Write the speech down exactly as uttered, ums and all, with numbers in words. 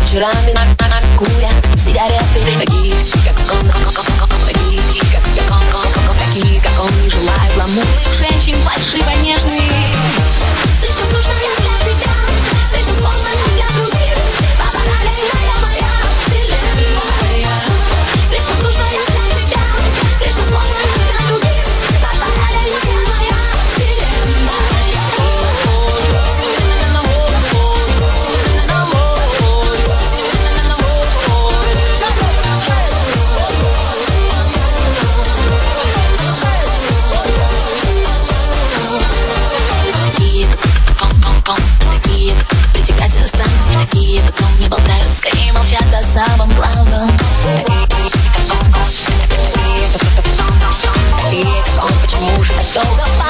вечерами курят сигареты. Такие, как он, такие, как он, такие, как он, не желают гламурных женщин, фальшиво нежных. Слишком сложная для тебя, слишком сложная для других. Параллельная моя вселенная. Слишком сложная для тебя, слишком сложная для других. Параллельная моя вселенная. Такие, как притягательно странные, такие, как он, не болтают, скорее молчат о самом главном. Такие, как он, такие, как он, почему же так долго?